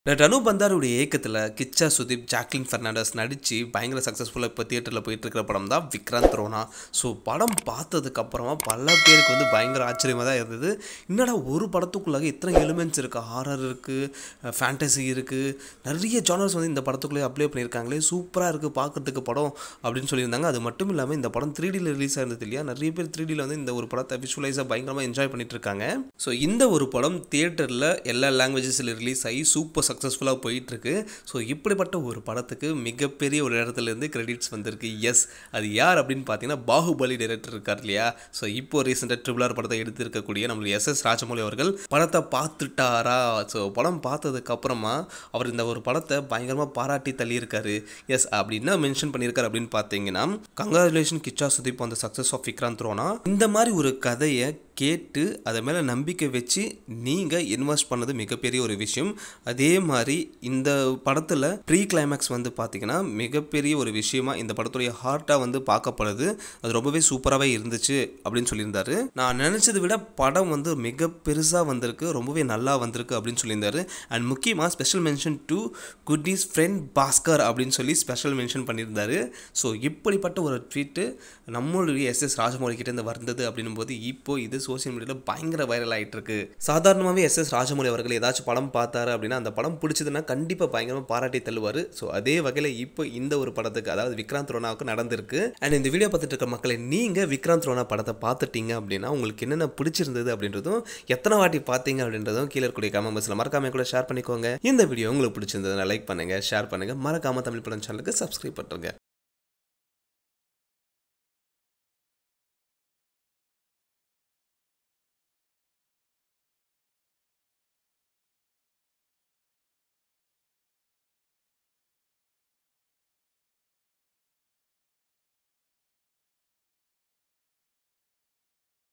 ரனு பந்தாருடைய இயக்கத்தில் Kichcha Sudeep Jacqueline Fernandez நடித்து பயங்கர சக்ஸஸ்ஃபுல்லாக இப்போ தியேட்டரில் போயிட்டு இருக்கிற படம் தான் விக்ராந்த் ரோனா. ஸோ படம் பார்த்ததுக்கப்புறமா பல பேருக்கு பயங்கர ஆச்சரியமாக தான் இருந்தது. என்னடா ஒரு படத்துக்குள்ளாக இத்தனை எலிமெண்ட்ஸ் இருக்குது, ஹாரர் இருக்குது, ஃபேண்டசி இருக்குது, நிறைய ஜானர்ஸ் இந்த படத்துக்குள்ளே அப்ளை பண்ணியிருக்காங்களே, சூப்பராக இருக்குது பார்க்குறதுக்கு படம் அப்படின்னு சொல்லியிருந்தாங்க. அது மட்டும் இல்லாமல் இந்த படம் 3Dயில் ரிலீஸ் ஆயிருந்தது இல்லையா, நிறைய பேர் 3Dயில் இந்த ஒரு படத்தை விஷுவலைஸாக பயங்கரமாக என்ஜாய் பண்ணிட்டு இருக்காங்க. ஸோ இந்த ஒரு படம் தியேட்டரில் எல்லா லாங்குவேஜஸில் ரிலீஸ் ஆகி சூப்பர் சக்ஸஸ்ஃபுல்லாக போயிட்டுருக்கு. ஸோ இப்படிப்பட்ட ஒரு படத்துக்கு மிகப்பெரிய ஒரு இடத்துலேருந்து கிரெடிட்ஸ் வந்திருக்கு. எஸ், அது யார் அப்படின்னு பார்த்தீங்கன்னா பாகுபலி டைரக்டர் இருக்கார் இல்லையா. ஸோ இப்போ ரீசெண்டாக ட்ரிபிள் படத்தை எடுத்திருக்கக்கூடிய நம்மளுக்கு எஸ் ராஜமௌலி அவர்கள் படத்தை பார்த்துட்டாரா. ஸோ படம் பார்த்ததுக்கப்புறமா அவர் இந்த ஒரு படத்தை பயங்கரமாக பாராட்டி தள்ளியிருக்காரு. எஸ், அப்படின்னா மென்ஷன் பண்ணியிருக்காரு அப்படின்னு பார்த்தீங்கன்னா, congratulation Kichcha Sudeep on the success of Vikrant Rona. இந்த மாதிரி ஒரு கதையை கேட்டு அதை மேலே நம்பிக்கை வச்சு நீங்கள் இன்வெஸ்ட் பண்ணது மிகப்பெரிய ஒரு விஷயம். அதே மாதிரி இந்த படத்தில் ப்ரீ கிளைமேக்ஸ் பார்த்தீங்கன்னா மிகப்பெரிய ஒரு விஷயமா இந்த படத்துடைய ஹார்ட்டாக பார்க்கப்படுது. அது ரொம்பவே சூப்பராகவே இருந்துச்சு அப்படின்னு சொல்லியிருந்தாரு. நான் நினச்சதை விட படம் மிக பெருசாக வந்திருக்கு, ரொம்பவே நல்லா வந்திருக்கு அப்படின்னு சொல்லியிருந்தாரு. அண்ட் முக்கியமாக ஸ்பெஷல் மென்ஷன் டு குட்னிஸ் ஃப்ரெண்ட் பாஸ்கர் அப்படின்னு சொல்லி ஸ்பெஷல் மென்ஷன் பண்ணியிருந்தாரு. ஸோ இப்படிப்பட்ட ஒரு ட்வீட்டு நம்மளுடைய எஸ் ராஜமௌலி கிட்டேருந்து வந்தது அப்படின்னும் போது இப்போ இது சோசியல் மீடியாவில் பயங்கர வைரல் ஆகிட்டு இருக்கு. சாதாரணமாகவே எஸ் ராஜமௌலி அவர்கள் ஏதாச்சும் படம் பார்த்தாரு அப்படின்னா அந்த படம் பிடிச்சதுன்னா கண்டிப்பாக பயங்கரமாக பாராட்டி தள்ளுவார். ஸோ அதே வகையில் இப்போ இந்த ஒரு படத்துக்கு, அதாவது விக்ராந்த் ரோனாவுக்கு நடந்திருக்கு. அண்ட் இந்த வீடியோ பார்த்துட்டு இருக்க மக்களை, நீங்கள் விக்ராந்த் ரோனா படத்தை பார்த்துட்டீங்க அப்படின்னா உங்களுக்கு என்னென்ன பிடிச்சிருந்தது அப்படின்றதும், எத்தனை வாட்டி பார்த்தீங்க அப்படின்றதும் கீழே இருக்கக்கூடிய கமெண்ட் பாக்ஸில் மறக்காம கூட ஷேர் பண்ணிக்கோங்க. இந்த வீடியோ உங்களுக்கு பிடிச்சிருந்ததுன்னா லைக் பண்ணுங்கள், ஷேர் பண்ணுங்கள், மறக்காம தமிழ் படம் சேனலுக்கு சப்ஸ்கிரைப் பண்ணுங்க.